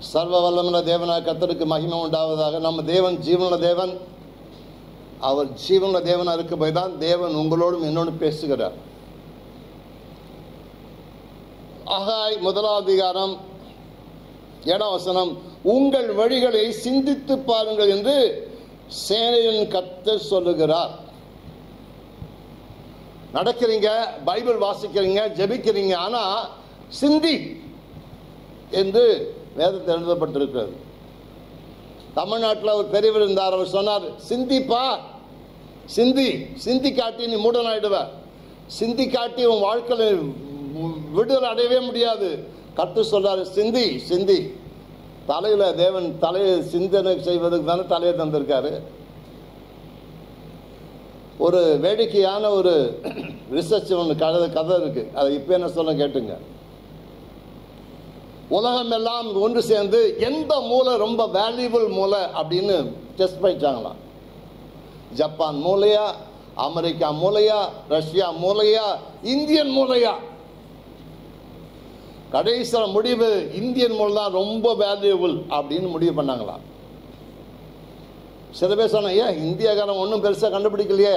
சர்வ வல்லமுள்ள தேவனாக கர்த்தருக்கு மகிமை உண்டாவதாக. நம்ம தேவன் ஜீவனுள்ள தேவன். அவர் ஜீவனுள்ள தேவனாக இருக்க போய் தான் தேவன் உங்களோடும் என்னோடும் பேசுகிறார். ஆகாய் 1 7 வசனம், உங்கள் வழிகளை சிந்தித்து பாருங்கள் என்று சேனையின் கர்த்தர் சொல்லுகிறார். நடக்கிறீங்க, பைபிள் வாசிக்கிறீங்க, ஜெபிக்கிறீங்க, ஆனா சிந்தி என்று வேதத்தில் எழுதப்பட்டிருக்கிறது. தமிழ்நாட்டில் ஒரு பெரியவர் இருந்தார். அவர் சொன்னார், சிந்திப்பா, சிந்தி காட்டி நீ மூடனாயிடுவ, சிந்தி காட்டி உன் வாழ்க்கையில் விடுதலை அடையவே முடியாது. கர்த்தர் சொல்றாரு, சிந்தி. தலையில தேவன் தலையை சிந்தனை செய்வதற்கு தானே தலையை தந்திருக்காரு. ஒரு வேடிக்கையான ஒரு ரிசர்ச் ஒன்று கதை இருக்கு. அதை இப்ப என்ன சொல்ல கேட்டுங்க. உலகம் எல்லாம் ஒன்று சேர்ந்து எந்த மூளை ரொம்ப வேல்யூபிள் மூளை அப்படின்னு டெஸ்ட் பண்ணிட்டாங்களாம். ஜப்பான் மூளையா, அமெரிக்கா மூளையா, ரஷ்யா மூளையா, இந்தியன் மூளையா? கடைசியில முடிவு இந்தியன் மூளை தான் ரொம்ப வேல்யூபிள் அப்படின்னு முடிவு பண்ணாங்களாம். சில பேர் சொன்ன, ஏன் இந்தியாக்காரன் ஒன்றும் பெருசா கண்டுபிடிக்கலையே,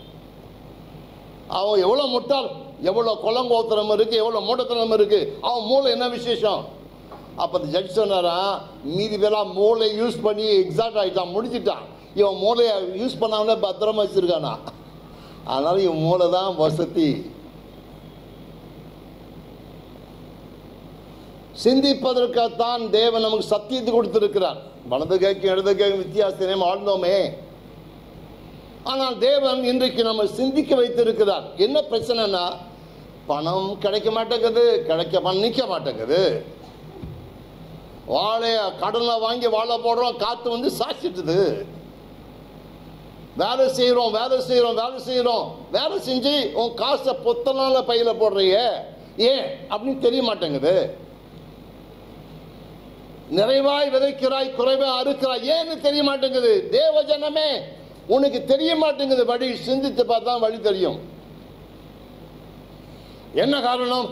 அவன் எவ்வளவு முட்டாள், எவ்வளவு கொலங்கோத்திரம் இருக்கு, எவ்வளவு மூடத்தனம் இருக்கு, அவன் மூளை என்ன விசேஷம்? அப்ப அந்த ஜட்ஜ் சொன்னாரா, மீதி பேரெல்லாம் மூளை யூஸ் பண்ணி எக்ஸாக்ட் ஆயிட்டான், முடிச்சுட்டான். இவன் மூளையை யூஸ் பண்ணாமலே பத்திரமா வச்சிருக்கானா, அதனால இவன் மூளை தான் வசதி. சிந்திப்பதற்காகத்தான் தேவன் நமக்கு சத்தியத்தை கொடுத்திருக்கிறார். வலது கைக்கும் இடது கைக்கும் வித்தியாசத்தை ஆழ்ந்தோமே. ஆனால் தேவன் இன்றைக்கு நம்ம சிந்திக்க வைத்திருக்கிறார். என்ன பிரச்சனைனா, பணம் கிடைக்க மாட்டேங்குது, நிக்க மாட்டேங்குது. வாழைய கடனை வாங்கி வாழை போடுறோம், காத்து வந்து சாச்சிட்டுது. வேலை செய்யறோம், வேலை செஞ்சு உன் காசை பொத்தனால பையில போடுறிய, ஏன் அப்படின்னு தெரிய மாட்டேங்குது. நிறைவாய் விதைக்கிறாய், குறைவாய் அறுக்கிறாய், ஏன்னு தெரிய மாட்டேங்குது. தேவ ஜனமே, உனக்கு தெரிய மாட்டேங்குது. வழி சிந்தித்து பார்த்தா வழி தெரியும். என்ன காரணம்?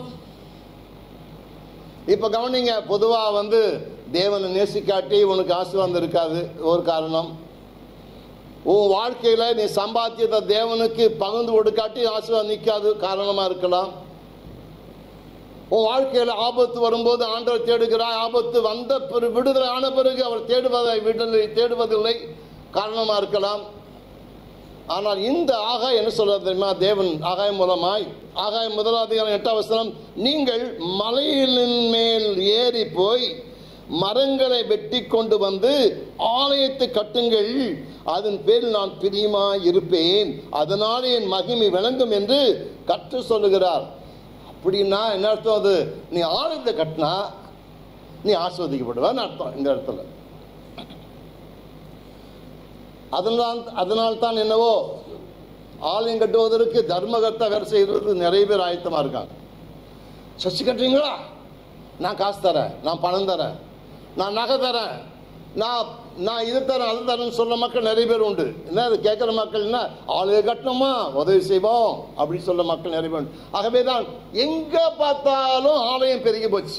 இப்ப கவனிங்க. பொதுவா தேவனை நேசிக்காட்டி உனக்கு ஆசீர்வாதம் இருக்காது, ஒரு காரணம். உன் வாழ்க்கையில நீ சம்பாத்தியத்தை தேவனுக்கு பகிர்ந்து கொடுக்காட்டி ஆசீர்வாதம் நிற்காது, காரணமா இருக்கலாம். உன் வாழ்க்கையில ஆபத்து வரும்போது ஆண்டவர் தேடுகிறாய், ஆபத்து வந்த பிறகு விடுதலை ஆன பிறகு அவர் தேடுவதில்லை, காரணமா இருக்கலாம். ஆனால் இந்த ஆகாய் என்ன சொல்றது தெரியுமா? தேவன் ஆகாய் மூலமாய், ஆகாய் 1 நீங்கள் மலையின் மேல் ஏறி போய் மரங்களை வெட்டி கொண்டு வந்து ஆலயத்தை கட்டுங்கள், அதன் பேரில் நான் பிரியமாய் இருப்பேன், அதனாலே என் மகிமை விளங்கும் என்று கர்த்தர் சொல்லுகிறார். அப்படின்னா என்ன அர்த்தம்? அது நீ ஆலயத்தை கட்டினா நீ ஆஸ்வதிக்கப்படுவான்னு அர்த்தம் இந்த இடத்துல. அதனால்தான் என்னவோ ஆலயம் கட்டுவதற்கு தர்மகர்த்தா வேலை செய்யறது நிறைய பேர் ஆயத்தமா இருக்காங்க. சர்ச்சு கட்டுறீங்களா? நான் காசு தரேன், நான் பணம் தரேன், நான் நகை தரேன், நான் இது தரேன் அது தரேன்னு சொல்ற மக்கள் நிறைய பேர் உண்டு. என்ன கேட்கிற மக்கள் என்ன, ஆலயம் கட்டணுமா, உதவி செய்வோம் அப்படின்னு சொல்ற மக்கள் நிறைய பேர். ஆகவேதான் எங்க பார்த்தாலும் ஆலயம் பெருகி போச்சு.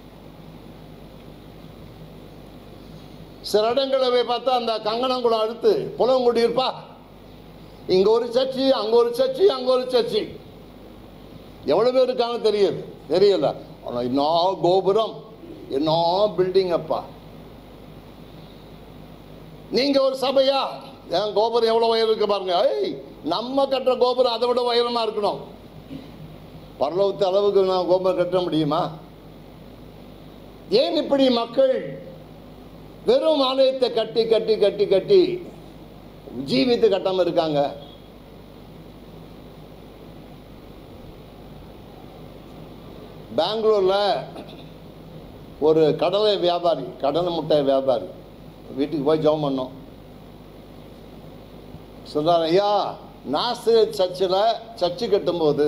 சில இடங்களை போய் பார்த்தா அந்த கங்கணங்குளம் அடுத்து புலங்குடி இருப்பா, இங்க ஒரு சர்ச்சி, அங்க ஒரு சர்ச்சி, அங்க ஒரு சர்ச்சி. எவ்வளவு பேர் இருக்காங்க தெரியல. என்ன கோபுரம், என்ன பில்டிங் அப்பா. நீங்க ஒரு சபையா, என் கோபுரம் எவ்வளவு உயரம் இருக்கு பாருங்க. நம்ம கட்டுற கோபுரம் அதை விட உயரமா இருக்கணும். பரலோகத்து அளவுக்கு நான் கோபுரம் கட்ட முடியுமா? ஏன் இப்படி மக்கள் வெறும் ஆலயத்தை கட்டி கட்டி கட்டி கட்டி ஜீவித்து கட்டாம இருக்காங்க? பெங்களூர்ல ஒரு கடலை வியாபாரி, கடலை முட்டை வியாபாரி வீட்டுக்கு போய் ஜெபம் பண்ணோம். சொல்றாரு, ஐயா நாசரேத் சர்ச்சில் சர்ச்சு கட்டும்போது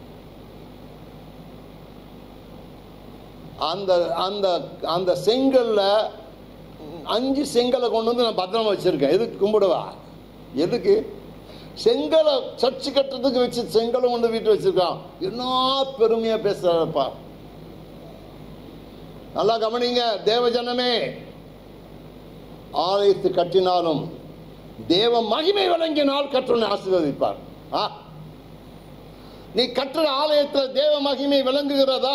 அந்த அந்த அந்த செங்கல்ல 5 செங்கலை கொண்டு வந்து நான் பத்திரமா வச்சிருக்கேன். எதுக்கு கும்பிடுவா? எதுக்கு? செங்கலை சர்ச்சு கட்டுறதுக்கு வச்சு செங்கலை கொண்டு வீட்டு வச்சிருக்கான். என்ன பெருமையா பேசுறாருப்பா. நல்லா கவனிங்க தேவஜனமே. ஆலயத்தை கட்டினாலும் தேவ மகிமை வழங்கினால் கர்த்தர் ஆசீர்வதிப்பார். நீ கட்டுற ஆலயத்தில் தேவ மகிமை விளங்குகிறதா?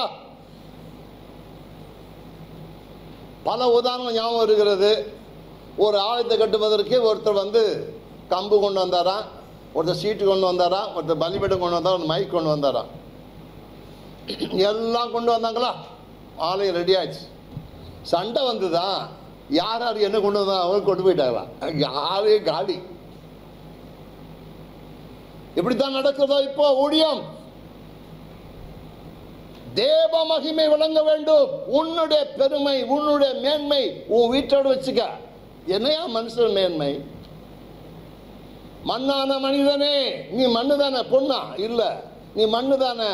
பல உதாரணம் ஞாபகம் வருகிறது. ஒரு ஆலயத்தை கட்டுவதற்கு ஒருத்தர் கம்பு கொண்டு வந்தாராம், ஒருத்தர் சீட்டு கொண்டு வந்தாராம், ஒருத்தர் பலிபீடம் கொண்டு வந்தாரா, ஒரு மைக் கொண்டு வந்தாராம். எல்லாம் கொண்டு வந்தாங்களா, ஆலயம் ரெடி ஆயிடுச்சு. சண்டை வந்துதான், யார் யார் என்ன கொண்டு வந்தா அவங்க கொண்டு போயிட்டாங்களாம். யாரே காலி. இப்படித்தான் நடக்கிறதோ இப்போ ஊழியம். தேவ மகிமை விளங்க வேண்டும். உன்னுடைய பெருமை, உன்னுடைய மேன்மை உன் வீட்டோடு வச்சுக்க. என்னையா மனுஷன் மேன்மை? மண்ணான மனிதனே, நீ மண்ணு தானே? பொண்ணா? இல்ல, நீ மண்ணு தானே.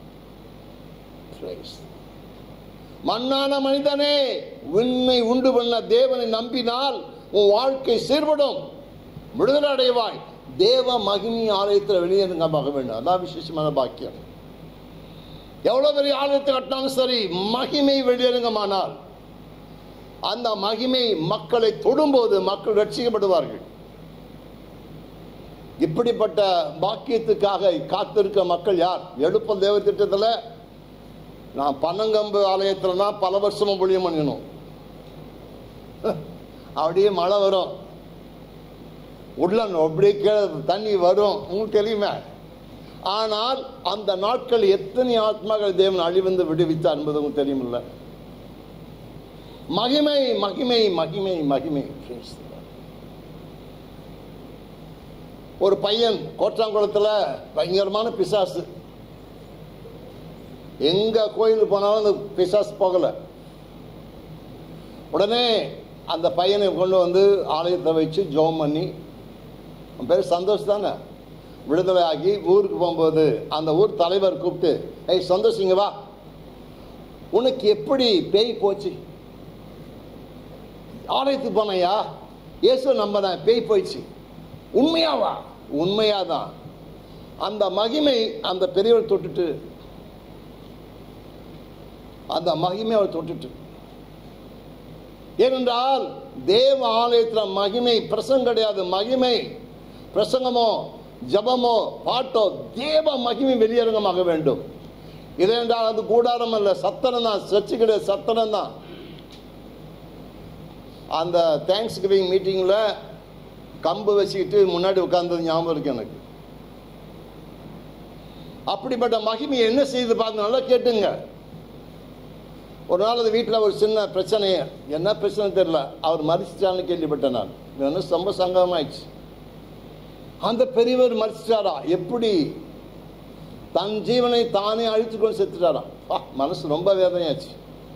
மண்ணான மனிதனே, உன்னை உண்டு பண்ண தேவனை நம்பினால் உன் வாழ்க்கை சீர்படும், விடுதலை அடைவாய். தேவ மகிமை ஆலயத்தில் வெளியேறுங்க வேண்டும். அதான் விசேஷமான பாக்கியம். எவ்வளவு பெரிய ஆலயத்தை கட்டினாலும் சரி, மகிமை வெளியேறுங்கமானால் அந்த மகிமை மக்களை தொடும்போது மக்கள் ரட்சிக்கப்படுவார்கள். இப்படிப்பட்ட பாக்கியத்துக்காக காத்திருக்க மக்கள் யார்? எழுப்பல் தேவ திட்டத்தில் நான் பனங்கம்பு ஆலயத்தில் தான் பல வருஷமும் ஊழியம் பண்ணணும். அப்படியே மழை வரும், உள்ள அப்படியே தண்ணி வரும், உங்களுக்கு தெரியுமே. ஆனால் அந்த நாட்கள் எத்தனை ஆத்மாக்கள் தேவன் அழிவந்து விடுவித்தார் என்பது உங்களுக்கு தெரியுமில்ல. மகிமை மகிமை மகிமை மகிமை. ஒரு பையன் கோட்டாங்குளத்தில் பயங்கரமான பிசாசு. எங்க கோயிலுக்கு போனாலும் அந்த பிசாசு போகல. உடனே அந்த பையனை கொண்டு ஆலயத்தை வச்சு ஜெபம் பண்ணி, பேர் சந்தோஷ் தானே, விடுதலை ஆகி ஊருக்கு போகும்போது அந்த ஊர் தலைவர் கூப்பிட்டு, ஏய் சந்தோஷ் இங்க வா, உனக்கு எப்படி பேய் போச்சு? ஆலயத்துக்கு போனையா? இயேசு நம்பதான், பேய் போயிடுச்சு. உண்மையாவா? உண்மையாதான். அந்த மகிமை அந்த பெரியவர் தொட்டுட்டு, அந்த மகிமை அவர் தொட்டுட்டு. ஏனென்றால் தேவ ஆலயத்தில் மகிமை பிரசங்கம் கிடையாது. மகிமை பிரசங்கமோ ஜபமோ பாட்டோ தேவ மகிமை வெளியரங்கமாக வேண்டும். இதென்றால் அது கூடாரம் அல்ல, சத்தனம் தான். சர்ச்சு கிடையாது, சத்தனம் தான். அந்த தேங்க்ஸ் கிவிங் மீட்டிங்கில் கம்பு வச்சுக்கிட்டு முன்னாடி உட்கார்ந்தது ஞாபகம் இருக்கு எனக்கு. அப்படிப்பட்ட மகிமையை என்ன செய்து பார்த்து நல்லா கேட்டுங்க. ஒரு நாள் அது வீட்டில் ஒரு சின்ன பிரச்சனை, என்ன பிரச்சனை தெரியல, அவர் மறிச்சிட்டான்னு கேள்விப்பட்டேன் நான். இது ரொம்ப சங்கடமாயிடுச்சு. அந்த பெரியவர் மறிச்சிட்டாரா? எப்படி? தன் ஜீவனை தானே அழித்துக்கொண்டு செத்துட்டாரா? மனசு ரொம்ப வேதனையாச்சு.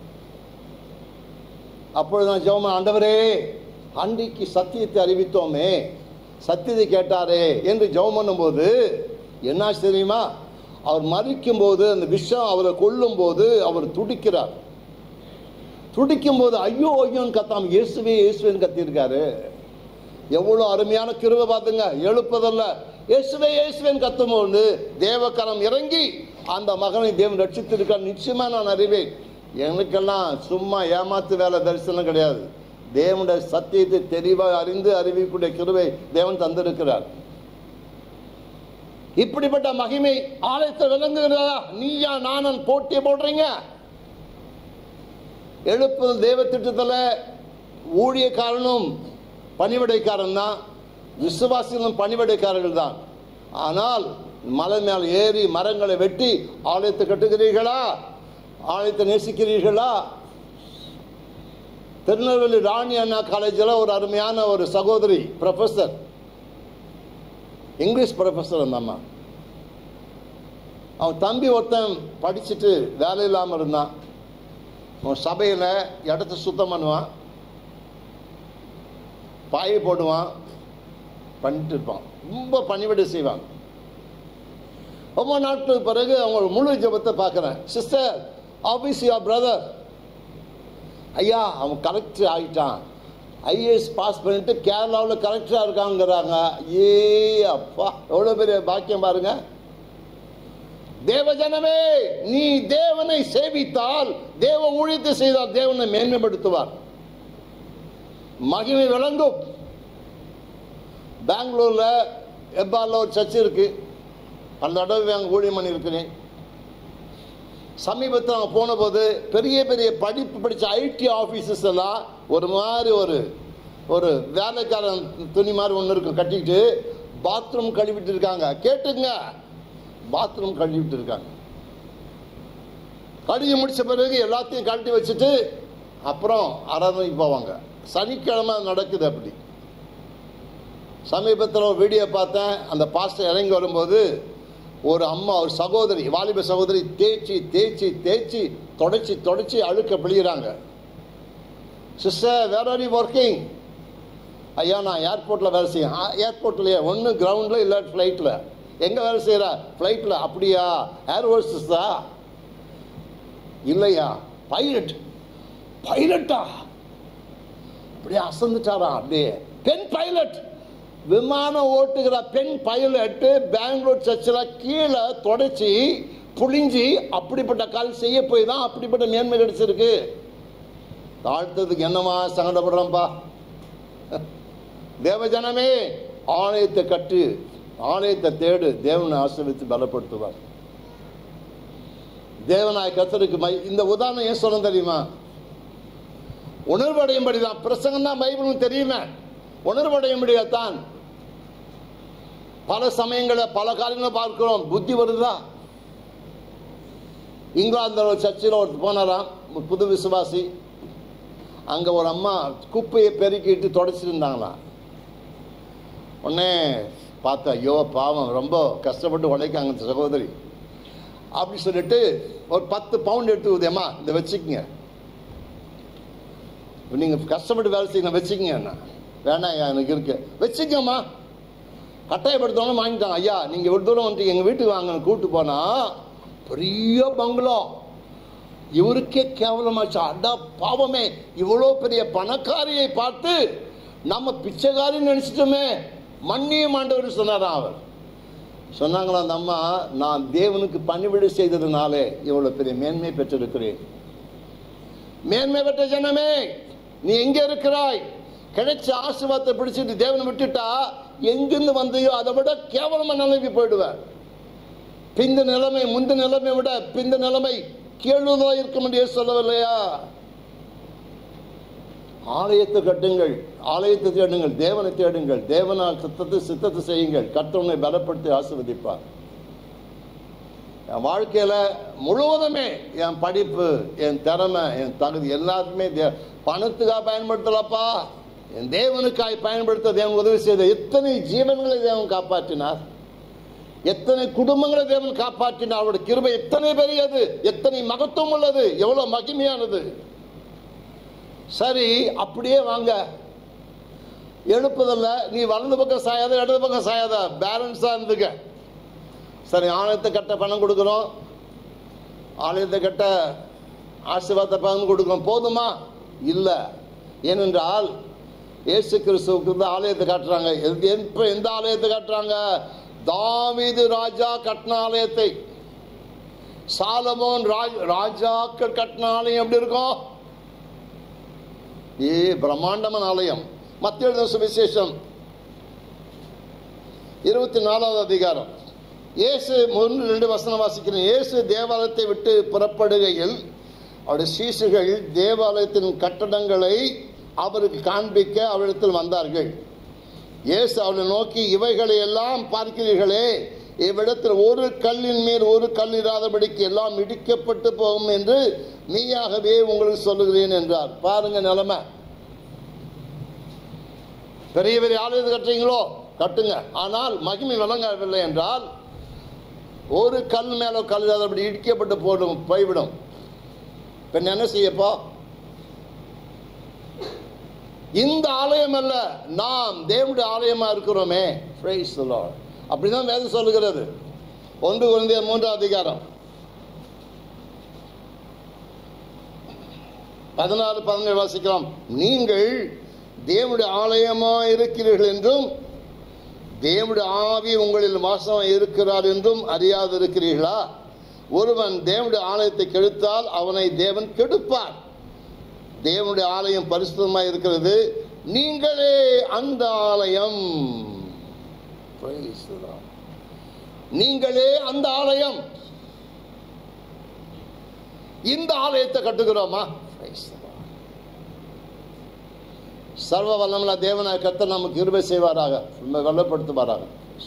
அப்பொழுது நான் ஜெபம், ஆண்டவரே அன்றைக்கு சத்தியத்தை அறிவித்தோமே, சத்தியத்தை கேட்டாரே என்று ஜெபம் பண்ணும்போது என்ன தெரியுமா? அவர் மறிக்கும் போது அந்த விஷம் அவரை கொல்லும் போது அவர் துடிக்கிறார். துடிக்கும் போது ஐயோ ஐயோன்னு கத்தாம இயேசுவே இயேசுவேன்னு கத்திருக்காரு. எவ்வளவு அருமையான கிருபை பார்த்துங்க. எழுப்பதல்ல, இயேசுவே இயேசுவேன்னு கத்தும்போது தேவக்கரம் இறங்கி அந்த மகனை தேவன் ரட்சித்திருக்கார். நிச்சயமா நான் அறிவேன். எனக்கெல்லாம் சும்மா ஏமாத்து வேலை தரிசனம் கிடையாது. தேவனுடைய சத்தியத்தை தெளிவாக அறிந்து அறிவிக்கூடிய கிருபை தேவன் தந்திருக்கிறார். இப்படிப்பட்ட மகிமை ஆலயத்தில் விளங்குகிறதா? நீயா நானும் போட்டி போடுறீங்க. எழுப்புதல் தேவ திட்டத்தில் ஊழியக்காரனும் பணிவிடைக்காரன் தான், விசுவாசிகளும் பணிவிடைக்காரர்கள் தான். ஆனால் மலை மேல் ஏறி மரங்களை வெட்டி ஆலயத்தை கட்டுகிறீர்களா? ஆலயத்தை நேசிக்கிறீர்களா? திருநெல்வேலி ராணி அண்ணா காலேஜில் ஒரு அருமையான ஒரு சகோதரி ப்ரொஃபஸர், இங்கிலீஷ் ப்ரொஃபஸர். அந்த அம்மா, அவன் தம்பி ஒருத்தன் படிச்சுட்டு வேலை இல்லாமல் இருந்தான். அவன் சபையில் இடத்த சுத்தம் பண்ணுவான், பாயை போடுவான், பண்ணிட்டு இருப்பான். ரொம்ப பணிவிடை செய்வாங்க. ரொம்ப நாட்களுக்கு பிறகு அவங்க முழு ஜபத்தை பார்க்குறேன். சிஸ்டர், ஆஃபீஸ் யுவர் பிரதர், ஐயா அவன் கலெக்டர் ஆகிட்டான், ஐஏஎஸ் பாஸ் பண்ணிட்டு கேரளாவில் கலெக்டராக இருக்காங்கிறாங்க. ஏ அப்பா, எவ்வளோ பெரிய பாக்கியம் பாருங்க. தேவஜனமே, நீ தேவனை சேவித்தால், தேவ ஊழியத்தை செய்தால் தேவனை மேன்மைப்படுத்துவார், மகிமை விளங்கும். பெங்களூர்ல எப்பால ஒரு சர்ச் இருக்கு. அந்த தடவை அங்கே ஊழியம் பண்ணியிருக்கிறேன். சமீபத்தில் அங்கே போன போது பெரிய பெரிய படிப்பு படித்த ஐடி ஆஃபீஸர்ஸ் எல்லாம் ஒரு மாதிரி ஒரு வேலைக்காரன் துணி மாதிரி ஒன்று இருக்கும் கட்டிக்கிட்டு பாத்ரூம் கழுவிட்டு இருக்காங்க. கேட்டுங்க, பாத்ரூம் கழுவிட்டு இருக்காங்க. கழுவி முடிச்ச பிறகு எல்லாத்தையும் கழட்டி வச்சுட்டு அப்புறம் அரண்மனைக்கு போவாங்க. சனிக்கிழமை நடக்குது அப்படி. சமீபத்தில் ஒரு வீடியோ பார்த்தேன். அந்த பாஸ்டர் இறங்கி வரும்போது ஒரு அம்மா, ஒரு சகோதரி, வாலிப சகோதரி தேய்ச்சி தேய்ச்சி தேய்ச்சி தொடச்சி தொடச்சி அழுக்க பிழிகிறாங்க. Sister, where are you working? ஐயா, நான் ஏர்போர்ட்டில் வேலை செய்யேன். ஏர்போர்ட்லையே, ஒன்று கிரவுண்டில் இல்லை ஃப்ளைட்டில். எங்கே வேலை செய்கிற? ஃப்ளைட்டில். அப்படியா, ஏர் ஹோஸ்டஸா? இல்லையா, பைலட். பைலட்டா? அப்படியே அசந்துட்டாரா? அப்படியே பெண் பைலட், விமானம் ஓட்டுகிற பெண் பைலட் பெங்களூர் சர்ச்சில் கீழே தொடச்சி புளிஞ்சி அப்படிப்பட்ட கால் செய்ய போய் தான் அப்படிப்பட்ட மேன்மை கிடைச்சிருக்கு. தாழ்த்ததுக்கு என்னமா சங்கடப்படுறோம்ப்பா. தேவஜனமே, ஆலயத்தை கட்டு, ஆலயத்தை தேடு, தேவனை ஆசீர்வதித்து பலப்படுத்துவார். தேவனாய் கர்த்தருக்கு இந்த உதாரணம் ஏன் சொல்ல தெரியுமா? உணர்வடையும்படிதான். பிரசங்கம் தான் பைபிளும் தெரியுமே. உணர்வடையும்படியாத்தான். பல சமயங்களில் பல காரியங்களை பார்க்கிறோம். புத்தி வருதா? இங்கிலாந்து ஒரு சர்ச்சில் ஒரு போனாராம், புது விசுவாசி. அங்கே ஒரு அம்மா குப்பையை பெருக்கிட்டு தொடச்சிருந்தாங்களாம். உடனே பார்த்தா, ஐயோ பாவம், ரொம்ப கஷ்டப்பட்டு உழைக்காங்க அந்த சகோதரி. அப்படி சொல்லிட்டு ஒரு 10 பவுண்ட் எடுத்து ஊதியம்மா, இதை வச்சுக்கங்க, நீங்கள் கஷ்டப்பட்டு வேலை செய்யணும், வச்சுக்கங்க. வேணாம் ஐயா, எனக்கு இருக்கு, வச்சுக்கம்மா. கட்டாயப்படுத்தவங்க வாங்கிட்டாங்க. ஐயா, நீங்கள் ஒரு தூரம் வந்து எங்கள் வீட்டுக்கு வாங்க கூப்பிட்டு போனா பெரிய பங்களா. இவருக்கே கேவலமாச்சு. அடா பாவமே, இவ்வளோ பெரிய பணக்காரியை பார்த்து நம்ம பிச்சைக்காரின்னு நினைச்சிட்டோமே, மன்னியும் ஆண்டவர் சொன்னாராம். அவர் சொன்னாங்களா அந்த அம்மா, நான் தேவனுக்கு பணிவிடை செய்ததுனாலே இவ்வளோ பெரிய மேன்மை பெற்றிருக்கிறேன். மேன்மை பெற்ற ஜனமே, நீ எங்கே இருக்கிறாய்? கிடைச்ச ஆசீர்வாதத்தை பிடிச்சிட்டு தேவனை விட்டுட்டா எங்கிருந்து வந்தையோ அதை விட கேவலமா நிலைமைக்கு போயிடுவேன். பிந்த நிலைமை முந்த நிலைமை விட பிந்த நிலைமை கேளுதோ இருக்க முடியாது சொல்லவில்லையா? ஆலயத்தை கட்டுங்கள், ஆலயத்தை தேடுங்கள், தேவனை தேடுங்கள், தேவனால் சித்தத்தை செய்யுங்கள், கர்த்தரை பலப்படுத்தி ஆசீர்வதிப்பார். என் வாழ்க்கையில முழுவதுமே என் படிப்பு, என் திறமை, என் தகுதி எல்லாருமே பணத்துக்காக பயன்படுத்தலப்பா, என் தேவனுக்காய் பயன்படுத்த தேவன் உதவி செய்த எத்தனை ஜீவன்களை தேவன் காப்பாற்றினார், எத்தனை குடும்பங்களை தேவன் காப்பாற்றினார். அவருடைய கிருபை எத்தனை பெரியது, எத்தனை மகத்துவம் உள்ளது, எவ்வளவு மகிமையானது. சரி, அப்படியே வாங்க. எழுப்புதல்ல நீ வலது பக்கம் சாயாத, இடது பக்கம் சாயாத, பேலன்ஸா இருந்துக்க. சரி, ஆலயத்தை கட்ட பணம் கொடுக்குறோம், ஆலயத்தை கட்ட ஆசீர்வாதத்தை பணம் கொடுக்குறோம், போதுமா? இல்லை. ஏனென்றால் இயேசு கிறிஸ்துவுக்கு ஆலயத்தை காட்டுறாங்க. எந்த ஆலயத்தை காட்டுறாங்க? தாவீது ராஜா கட்டின ஆலயத்தை. சாலமோன் ராஜாக்கள் கட்டின ஆலயம் எப்படி இருக்கும்? பிரம்மாண்டமான ஆலயம். மத்தேயு எழுதின சுவிசேஷம் 24வது அதிகாரம், இயேசு 1-2 வசனம் வாசிக்கிறேன். இயேசு தேவாலயத்தை விட்டு புறப்படுகையில் அவருடைய சீஷர்கள் தேவாலயத்தின் கட்டடங்களை அவருக்கு காண்பிக்க அவரிடத்தில் வந்தார்கள். இயேசு அவரை நோக்கி, இவைகளை எல்லாம் பார்க்கிறீர்களே, இவ்விடத்தில் ஒரு கல்லின் மேல் ஒரு கல் இராதபடிக்கு எல்லாம் இடிக்கப்பட்டு போகும் என்று நீயாகவே உங்களுக்கு சொல்லுகிறேன் என்றார். பாருங்க நிலைமை. பெரிய பெரிய ஆலயத்தை கட்டுறீங்களோ கட்டுங்க, ஆனால் மகிமை விளங்கவில்லை என்றால் ஒரு கல் மேல கல் இராதபடி இடிக்கப்பட்டு போய்விடும். பின் என்ன செய்யப்போ? இந்த ஆலயம் அல்ல, நாம் தேவனுடைய ஆலயமா இருக்கிறோமே. Praise the Lord. அப்படிதான் வேதம் சொல்லுகிறது. 1 கொரிந்தியர் 3வது அதிகாரம் 16-17 வாசிக்கலாம். நீங்கள் தேவனுடைய ஆலயமா இருக்கிறீர்கள் என்றும் தேவனுடைய ஆவி உங்களில் வாசம் இருக்கிறார் என்றும் அறியாது இருக்கிறீர்களா? ஒருவன் தேவனுடைய ஆலயத்தை கெடுத்தால் அவனை தேவன் கெடுப்பார். தேவனுடைய ஆலயம் பரிசுத்தமாய் இருக்கிறது, நீங்களே அந்த ஆலயம். நீங்களே அந்த ஆலயம். இந்த ஆலயத்தை கட்டுகிறோமா? சர்வ வல்லமுள்ள தேவனாய் கர்த்தர் நமக்கு கிருபை செய்வாராக, வல்லப்படுத்துவாராக.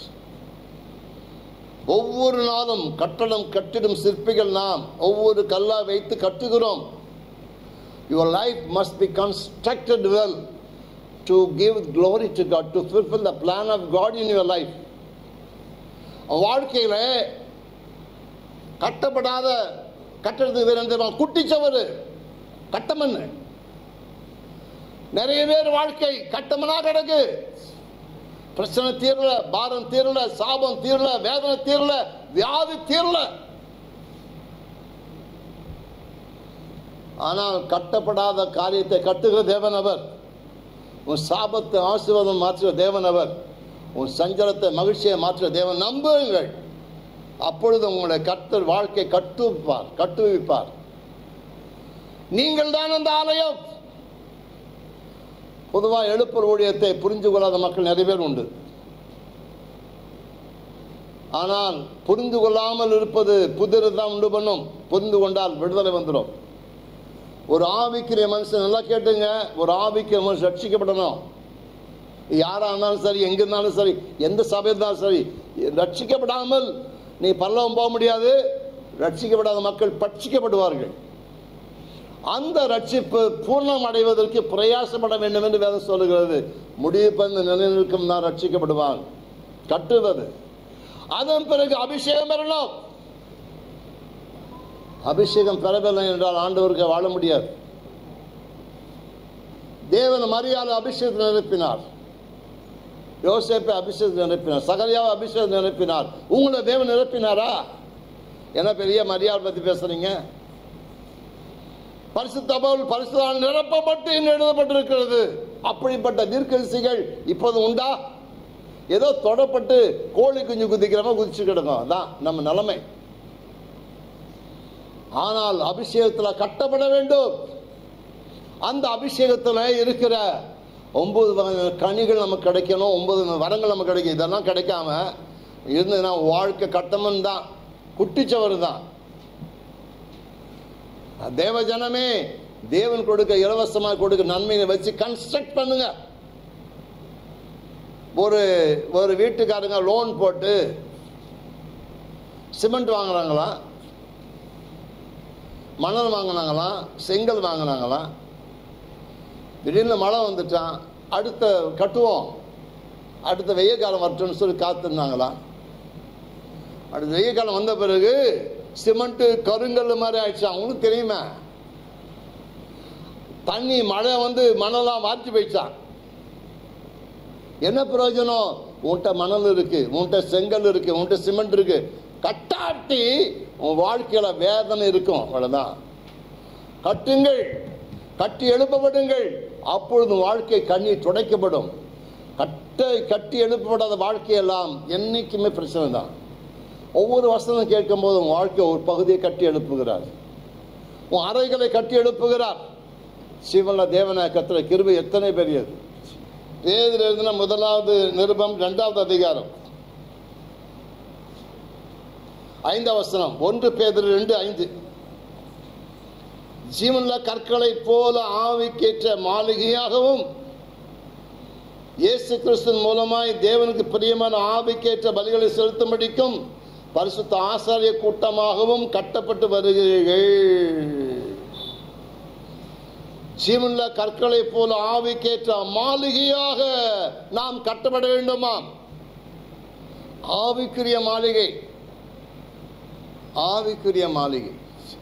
ஒவ்வொரு நாளும் கட்டடம் கட்டிடும் சிற்பிகள் நாம். ஒவ்வொரு கல்லா வைத்து கட்டுகிறோம். Your life must be constructed well to give glory to God, to fulfill the plan of God in your life. வாழ்க்கையில கட்டப்படாத கட்டடத்துக்கு வேற எந்த குட்டிச்சவரு கட்டமண். நிறைய பேர் வாழ்க்கை கட்டமனா கிடக்கு. பிரச்சனை தீரல, பாரம் தீரல, சாபம் தீரல, வேதனை தீரல, வியாதி தீரல. ஆனால் கட்டப்படாத காரியத்தை கட்டுகிற தேவன் அவர். உன் சாபத்தை ஆசீர்வாதம் மாற்றுகிற தேவன் அவர். உன் சஞ்சலத்தை மகிழ்ச்சியை மாற்றுகிற தேவன். நம்புங்கள், அப்பொழுது உங்களுடைய கர்த்தர் வாழ்க்கை கட்டுவிப்பார். நீங்கள் தான் அந்த ஆலயம். பொதுவாக எழுப்புற ஊழியத்தை புரிந்து கொள்ளாத மக்கள் நிறைய பேர் உண்டு. ஆனால் புரிந்து கொள்ளாமல் இருப்பது புதிரை தான் உண்டு பண்ணும். புரிந்து கொண்டால் விடுதலை வந்துடும். ஒரு ஆவிக்குரிய மனுஷன், நல்லா கேட்டுங்க, ஒரு ஆவிக்குரிய மனுஷன் ரட்சிக்கப்படணும். யாரா இருந்தாலும் சரி, எங்க இருந்தாலும் சரி, எந்த சபை இருந்தாலும் சரி, ரட்சிக்கப்படாமல் நீ பரலோகம் போக முடியாது. ரட்சிக்கப்படாத மக்கள் பட்சிக்கப்படுவார்கள். அந்த ரட்சிப்பு பூர்ணம் அடைவதற்கு பிரயாசப்பட வேண்டும் என்று வேதம் சொல்லுகிறது. முடிவு பண்ண நிலைநிற்கும் தான் ரட்சிக்கப்படுவான். கட்டுவது. அதன் பிறகு அபிஷேகம் பெறணும். அபிஷேகம் பெறவில்லை என்றால் ஆண்டவருக்கு வாழ முடியாது. தேவன் மரியாதை அபிஷேகத்தில் நிரப்பினார். யோசேப்பை அபிஷேகத்தில் நிரப்பினார். சகரியாவை அபிஷேகத்தில் நிரப்பினார். உங்களை தேவன் நிரப்பினாரா? என்ன பெரிய மரியாதை பத்தி பேசுறீங்க? பரிசுத்த பவுல் பரிசுத்தால் நிரப்பப்பட்டு எழுதப்பட்டிருக்கிறது. அப்படிப்பட்ட தீர்க்கதரிசிகள் இப்போது உண்டா? ஏதோ தொடப்பட்டு கோழி குஞ்சு குதிக்கிறவங்க குதிச்சு கிடக்கும். அதான் நம்ம நிலைமை. ஆனால் அபிஷேகத்தில் கட்டப்பட வேண்டும். அந்த அபிஷேகத்தில் இருக்கிற 9 கனிகள் நமக்கு கிடைக்கணும். 9 வரங்கள் நமக்கு கிடைக்கும். இதெல்லாம் கிடைக்காம இருந்ததுன்னா வாழ்க்கை கட்டமன் தான், குட்டிச்சவர் தான். தேவ ஜனமே, தேவன் கொடுக்க இலவசமாக கொடுக்க நன்மையை வச்சு கன்ஸ்ட்ரக்ட் பண்ணுங்க. ஒரு வீட்டுக்காரங்க லோன் போட்டு சிமெண்ட் வாங்குறாங்களா, மணல் வாங்கினாங்களா, செங்கல் வாங்கினாங்களா? திடீர்னு மழை வந்துட்டான், அடுத்த கட்டுவோம், அடுத்த வெய்ய காலம் வரட்டும்னு சொல்லி காத்திருந்தாங்களா? அடுத்த வெய்ய காலம் வந்த பிறகு சிமெண்ட் கருங்கல் மாதிரி ஆயிடுச்சு. அவங்களுக்கு தெரியுமா? தண்ணி மழை வந்து மணலாம் வார்த்தி போயிடுச்சான். என்ன பிரயோஜனம்? உன்கிட்ட மணல் இருக்கு, உன்கிட்ட செங்கல் இருக்கு, உன்கிட்ட சிமெண்ட் இருக்கு, கட்டாட்டி உன் வாழ்க்கையில வேதனை இருக்கும். அவ்வளவுதான். கட்டுங்கள், கட்டி எழுப்பப்படுங்கள், அப்பொழுது வாழ்க்கை கண்ணீர் துடைக்கப்படும். கட்டி எழுப்பப்படாத வாழ்க்கையெல்லாம் என்னைக்குமே பிரச்சனை தான். ஒவ்வொரு வசனம் கேட்கும் போது உன் வாழ்க்கை ஒரு பகுதியை கட்டி எழுப்புகிறார். உன் அறைகளை கட்டி எழுப்புகிறார். சிவன்ல தேவனாய கர்த்தர் கிருபை எத்தனை பெரியது. பேதுரு எழுதின முதலாவது நிருபம் 2வது அதிகாரம் 5வது வசனம். 1 பேதுரு 2:5. ஜீவனுள்ள கற்களை போல ஆவிக்கேற்ற மாளிகையாகவும் இயேசு கிறிஸ்துவின் மூலமாய் தேவனுக்கு பிரியமான ஆவிக்கேற்ற பலிகளை செலுத்தும்படிக்கும் பரிசுத்த ஆசாரிய கூட்டமாகவும் கட்டப்பட்டு வருகிறீர்கள். ஜீவனுள்ள கற்களை போல ஆவிக்கேற்ற மாளிகையாக நாம் கட்டப்பட வேண்டுமா? ஆவிக்குரிய மாளிகை, ஆவிக்குரிய மாளிகை.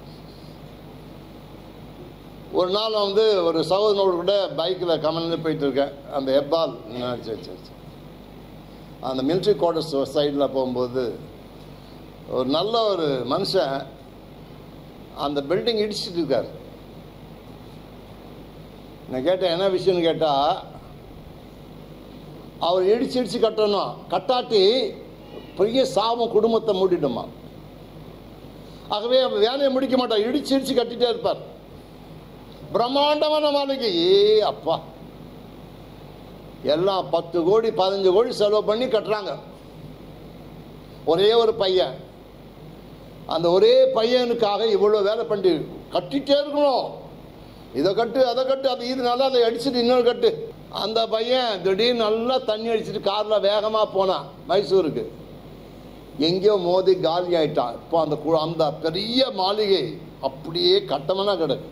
ஒரு நாள் வந்து ஒரு சகோதரனோடு கூட பைக்கில் கமல்னு போயிட்டு இருக்கேன். அந்த ஹெப்பால் அந்த மிலிட்ரி குவார்டர்ஸ் சைடில் போகும்போது ஒரு நல்ல ஒரு மனுஷன் அந்த பில்டிங் இடிச்சிட்டு இருக்காரு. நான் கேட்டேன் என்ன விஷயம்னு கேட்டால், அவர் இடிச்சு கட்டணும், கட்டாட்டி பெரிய சாபம் குடும்பத்தை மூடிடுமா. ஆகவே வேலையை முடிக்க மாட்டார், இடிச்சு இடிச்சு கட்டிட்டே இருப்பார். பிரம்மாண்டமான மாளிகை. அப்பா, எல்லாம் 10 கோடி 15 கோடி செலவு பண்ணி கட்டுறாங்க. ஒரே ஒரு பையன், அந்த ஒரே பையனுக்காக இவ்வளவு வேலை பண்ணி கட்டிட்டே இருக்கணும். இதை கட்டு அதை கட்டு, அது இது நல்லா, அதை அடிச்சுட்டு இன்னொரு கட்டு. அந்த பையன் திடீர்னு நல்லா தண்ணி அடிச்சுட்டு கார்ல வேகமா போனான் மைசூருக்கு. எங்கேயோ மோதி காலி ஆயிட்டான். இப்போ அந்த பெரிய மாளிகை அப்படியே கட்டமனா கிடக்கு.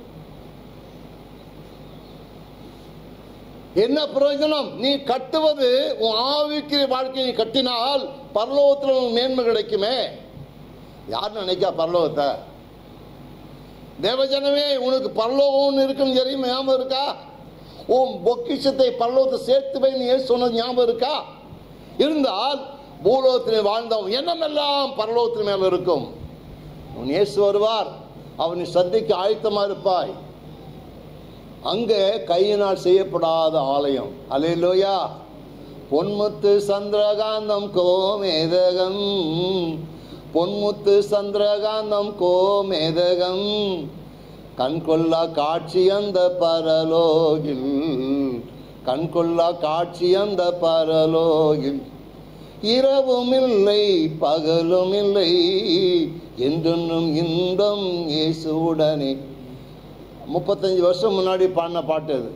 என்ன பிரயோஜனம்? நீ கட்டுவது உன் ஆவிக்கு வாழ்க்கையை கட்டினால் பரலோகத்தில் உன் மேன்மை கிடைக்குமே. யார் நினைக்கா பரலோகத்தை? தேவஜனமே, உனக்கு பரலோகம் இருக்குன்னு தெரியும், ஞாபகம் இருக்கா? உன் பொக்கிஷத்தை பரலோகத்தை சேர்த்து வை நீ சொன்னது ஞாபகம் இருக்கா? இருந்தால் பூலோகத்தில் வாழ்ந்தவன் எண்ணமெல்லாம் பரலோகத்தின் மேல இருக்கும். உன் இயேசு வருவார், அவனை சந்திக்க ஆயத்தமா இருப்பாய். அங்கே கையினால் செய்யப்படாத ஆலயம். அல்லேலூயா. பொன்முத்து சந்திரகாந்தம் கோமேதகம், பொன்முத்து சந்திரகாந்தம் கோமேதகம், கண்கொள்ளா காட்சி அந்த பரலோகில், கண்கொள்ளா காட்சி அந்த பரலோகில், இரவும் இல்லை பகலும் இல்லை என்றென்னும் இன்பம் இயேசுவுடனே. 35 வருஷம் முன்னாடி பாடின பாட்டு அது.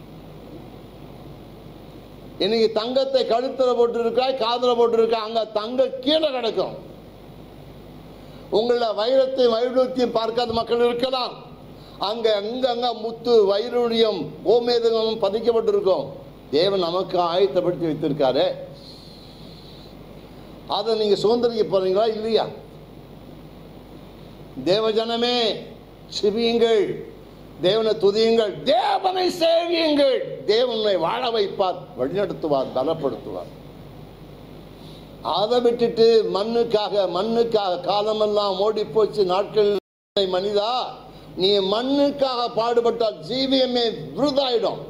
இன்னைக்கு தங்கத்தை கழுத்துல போட்டு இருக்காய், காதுல போட்டு இருக்கா, அங்க தங்க கீழே கிடக்கும். உங்கள வைரத்தையும் வைடூரியத்தையும் பார்க்காத மக்கள் இருக்கலாம். அங்க அங்கங்க முத்து வைரூரியம் கோமேதகம் பதிக்கப்பட்டிருக்கும். தேவன் நமக்கு ஆயத்தப்படுத்தி வைத்திருக்காரு. அதை நீங்க சுதந்திரிக்க போறீங்களா இல்லையா? தேவஜனமே, சிவியுங்கள், தேவனை துதியுங்கள், தேவனை சேவியுங்கள். தேவனை வாழ வைப்பார், வழிநடத்துவார், பலப்படுத்துவார். அதை விட்டுட்டு மண்ணுக்காக காலமெல்லாம் ஓடி போச்சு நாட்கள். மனிதா, நீ மண்ணுக்காக பாடுபட்டால் ஜீவியமே விருதாயிடும்.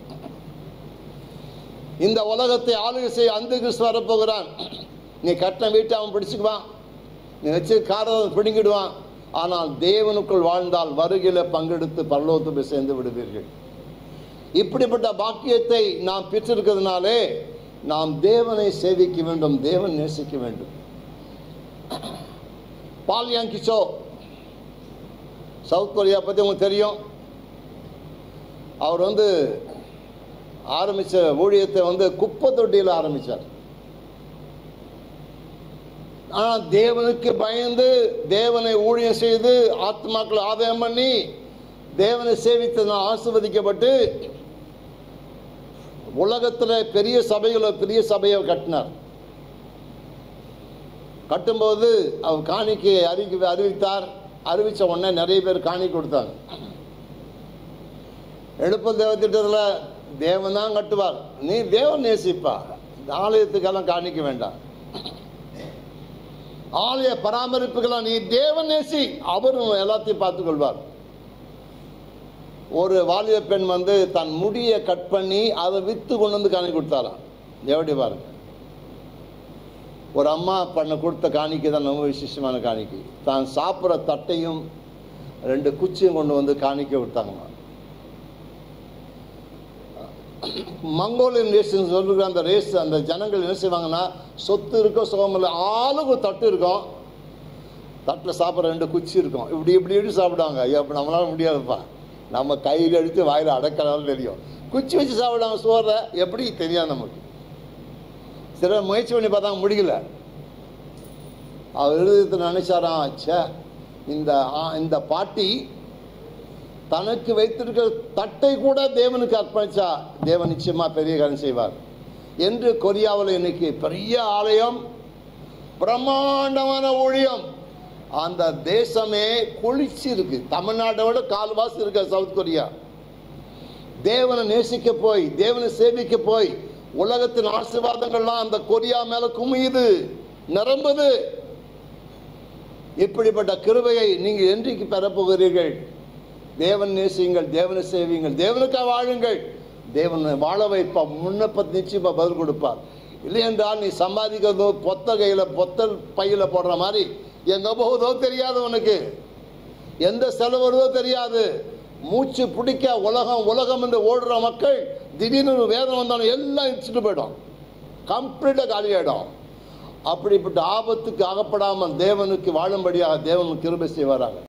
இந்த உலகத்தை ஆளுகை செய்ய அந்த கிறிஸ்து வரப்போகிறான். நீ கட்டின வீட்டை அவன் பிடிச்சுக்குவான், நீ வச்சு காரணம் பிடுங்கிடுவான். ஆனால் தேவனுக்குள் வாழ்ந்தால் வருகையில பங்கெடுத்து பரலோகத்தில் போய் சேர்ந்து விடுவீர்கள். இப்படிப்பட்ட பாக்கியத்தை நாம் பெற்றிருக்கிறதுனாலே நாம் தேவனை சேவிக்க வேண்டும், தேவன் நேசிக்க வேண்டும். பால்யாங் கிச்சோ, சவுத் கொரியா பத்தி உங்களுக்கு தெரியும். அவர் ஆரம்பிச்ச ஊழியத்தை குப்பை தொட்டியில் ஆரம்பிச்சார். ஆனால் தேவனுக்கு பயந்து தேவனை ஊழியம் செய்து ஆத்மாக்களை ஆதாயம் பண்ணி தேவனை சேவித்து நான் ஆசீர்வதிக்கப்பட்டு உலகத்தில் பெரிய சபையை கட்டினார். கட்டும்போது அவர் காணிக்கை அறிவித்தார். அறிவிச்ச உடனே நிறைய பேர் காணிக்கை கொடுத்தாங்க. எழுப்ப தேவ திட்டத்தில் தேவன் தான் கட்டுவார், நீ தேவன் நேசிப்பா, ஆலயத்துக்கெல்லாம் காணிக்க வேண்டாம். ஆலய பராமரிப்புக்கெல்லாம் நீ தேவன் நேசி, அவரும் எல்லாத்தையும் பார்த்துக் கொள்வார். ஒரு வாலிப பெண் தன் முடியை கட் பண்ணி அதை வித்து கொண்டு காணிக்கை கொடுத்தாராம். எப்படி பாருங்க, ஒரு அம்மா கொடுத்த காணிக்கை தான் ரொம்ப விசேஷமான காணிக்கை. தான் சாப்பிட்ற தட்டையும் 2 குச்சியும் கொண்டு காணிக்கை கொடுத்தாங்கம்மா. மங்கோலியன் ரேஸ் சொல்லுகிற அந்த ரேஸ், அந்த ஜனங்கள் என்ன செய்வாங்கன்னா, சொத்து இருக்கும் சுகம் இல்லை, ஆளுக்கு தட்டு இருக்கும், தட்டில் சாப்பிட்ற 2 குச்சி இருக்கும், இப்படி சாப்பிடுவாங்க. அப்போ நம்மளால முடியாதுப்பா, நம்ம கையில் எடுத்து வாயில் அடக்கிறாலும் தெரியும். குச்சி வச்சு சாப்பிடுவாங்க சோறை, எப்படி தெரியாது நமக்கு. சில முயற்சி பண்ணி பார்த்தாங்க, முடியல. அவர் எழுதுறது நினைச்சாராம், சே இந்த பாட்டி தனக்கு வைத்திருக்கிற தட்டை கூட தேவனுக்கு அர்ப்பணிச்சா தேவன் நிச்சயமா பெரிய காரியம் செய்வார் என்று கொரியாவில் இன்னைக்கு பெரிய ஆலயம், பிரம்மாண்டமான ஊழியம். அந்த தேசமே குளிச்சு இருக்கு. தமிழ்நாட்டை விட கால்வாசி இருக்கு சவுத் கொரியா. தேவனை நேசிக்க போய், தேவனை சேவிக்க போய் உலகத்தின் ஆசீர்வாதங்கள்லாம் அந்த கொரியா மேல குமியுது, நிரம்புது. இப்படிப்பட்ட கிருபையை நீங்கள் என்றைக்கு பெறப்போகிறீர்கள்? தேவன் நேசியுங்கள், தேவனை சேவியுங்கள், தேவனுக்காக வாழுங்கள். தேவனை வாழ வைப்பார், முன்னப்ப நிச்சயமா பதில் கொடுப்பார். இல்லை என்றால் நீ சம்பாதிக்கிறதோ பொத்த கையில் பொத்தல் பையில போடுற மாதிரி எங்க போகுதோ தெரியாது, உனக்கு எந்த செலவு வருதோ தெரியாது. மூச்சு பிடிக்க உலகம் உலகம் என்று ஓடுற மக்கள் திடீர்னு வேதம் வந்தாலும் எல்லாம் இடிச்சுட்டு போயிடும், கம்ப்ளீட்டா காலியாயிடும். அப்படிப்பட்ட ஆபத்துக்கு அகப்படாமல் தேவனுக்கு வாழும்படியாக தேவனுக்கு கிருபை செய்வாராங்க.